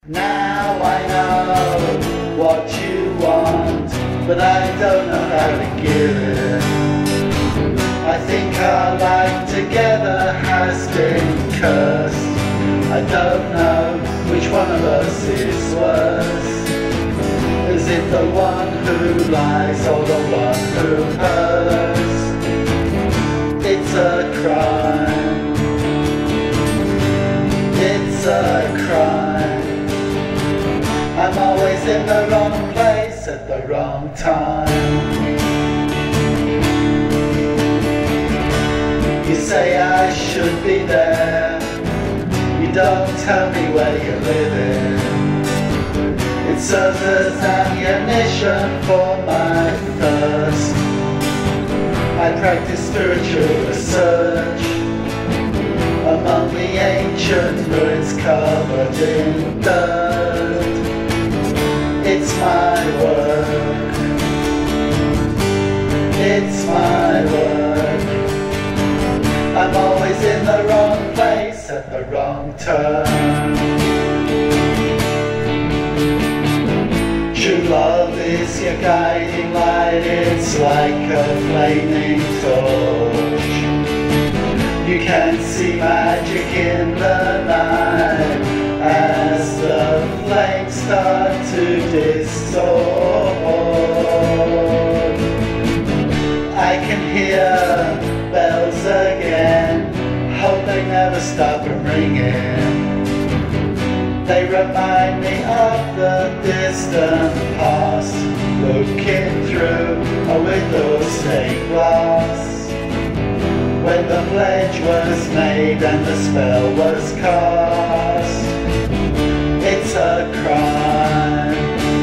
Now I know what you want, but I don't know how to give it. I think our life together has been cursed. I don't know which one of us is worse. Is it the one who lies or the one who hurts? It's a crime. It's a crime. I'm always in the wrong place at the wrong time. You say I should be there. You don't tell me where you're living. It serves as ammunition for my thirst. I practice spiritual research among the ancient ruins covered in dirt. It's my work. It's my work. I'm always in the wrong place at the wrong turn. True love is your guiding light. It's like a flaming torch. You can see magic in the night as the flames start to distort. I can hear bells again, hope they never stop ringing. They remind me of the distant past, looking through a window stained glass. When the pledge was made and the spell was cast. It's a crime.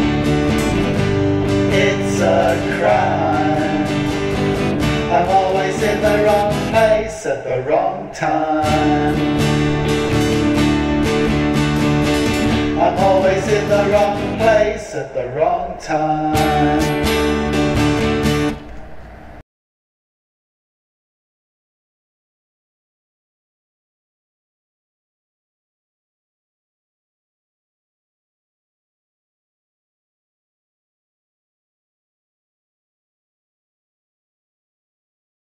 It's a crime. I'm always in the wrong place at the wrong time. I'm always in the wrong place at the wrong time.